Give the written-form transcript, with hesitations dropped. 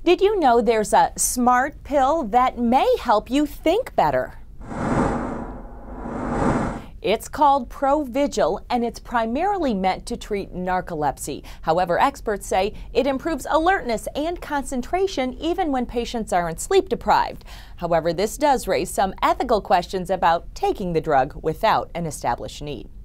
Did you know there's a smart pill that may help you think better? It's called Provigil, and it's primarily meant to treat narcolepsy. However, experts say it improves alertness and concentration even when patients aren't sleep deprived. However, this does raise some ethical questions about taking the drug without an established need.